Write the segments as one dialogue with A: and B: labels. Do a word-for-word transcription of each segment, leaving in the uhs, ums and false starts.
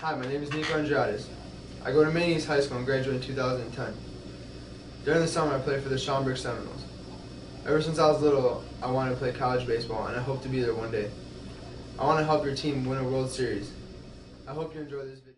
A: Hi, my name is Nikko Andriotis. I go to Maine High School and graduated in two thousand ten. During the summer, I played for the Schaumburg Seminoles. Ever since I was little, I wanted to play college baseball, and I hope to be there one day. I want to help your team win a World Series. I hope you enjoy this video.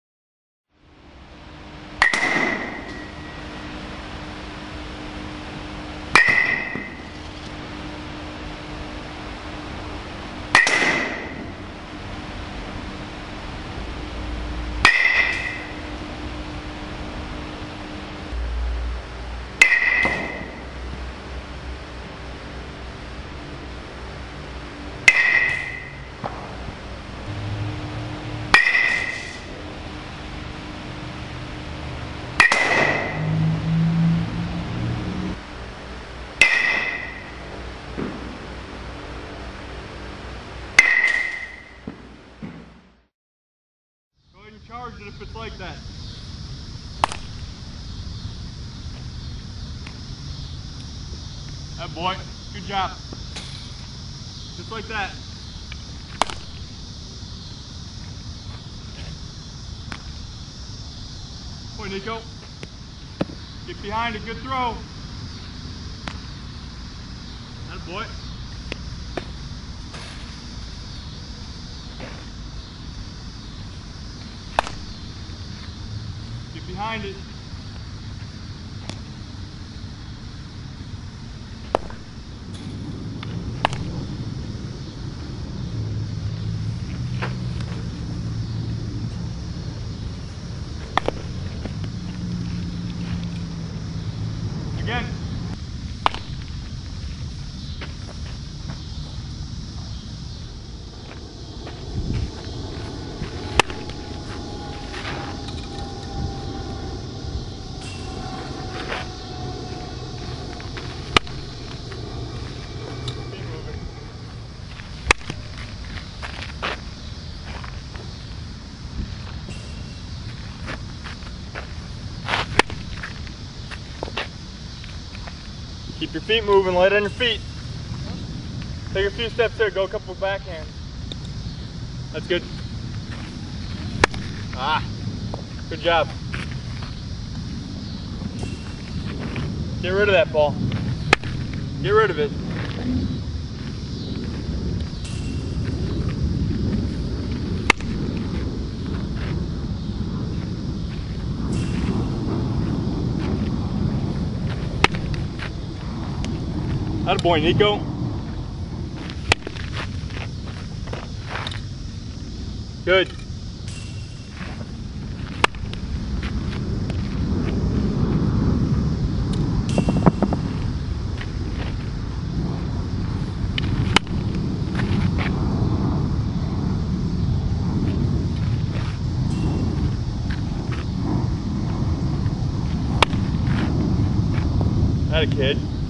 B: Charge it if it's like that. That boy, good job. Just like that. Boy, Nico. Get behind it, good throw. That boy. Get behind it. Again. Keep your feet moving, light on your feet. Take a few steps there, go a couple backhands. That's good. Ah, good job. Get rid of that ball. Get rid of it. Attaboy, Nico. Good. Atta kid.